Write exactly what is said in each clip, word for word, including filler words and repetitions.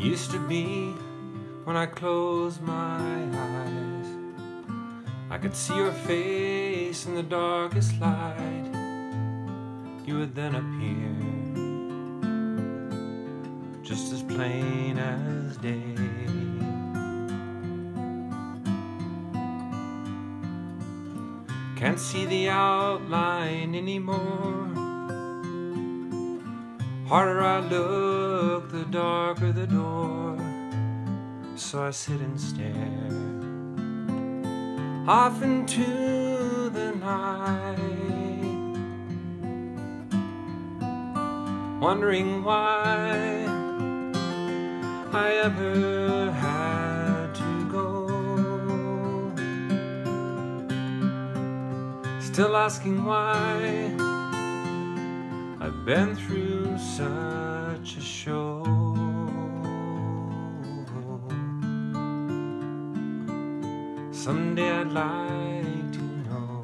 Used to be when I closed my eyes, I could see your face in the darkest light. You would then appear, just as plain as day. Can't see the outline anymore. Harder I look, the darker the door. So I sit and stare off into the night, wondering why I ever had to go. Still asking why I've been through such a show. Someday I'd like to know.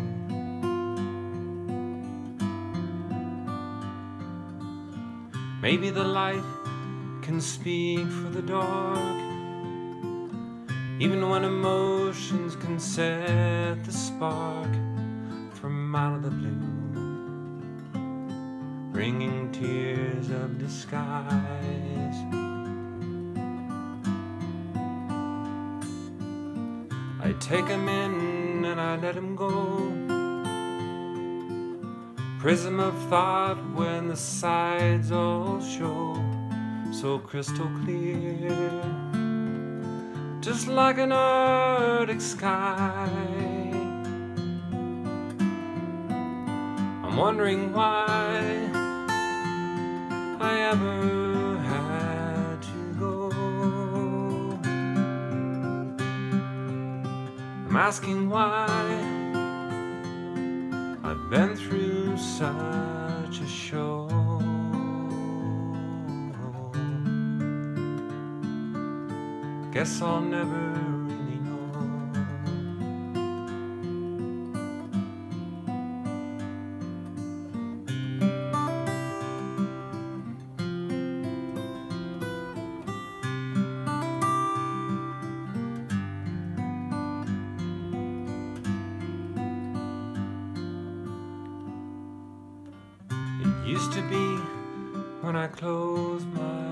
Maybe the light can speak for the dark, even when emotions can set the spark from out of the blue, bringing tears of disguise. I take 'em in and I let 'em go. Prism of thought when the sides all show so crystal clear, just like an Arctic sky. I'm wondering why I ever had to go. I'm asking why I've been through such a show. Guess I'll never really know. It used to be when I closed my